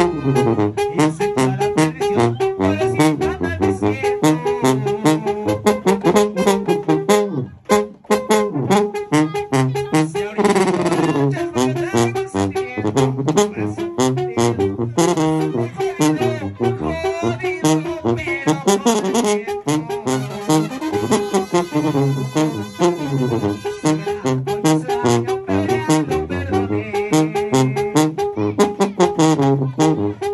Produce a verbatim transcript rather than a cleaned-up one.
y se toda la perdición por eso trata de cielo. Si ahorita te lo traigo al sonido, pues un jodido, un jodido, pero peleando.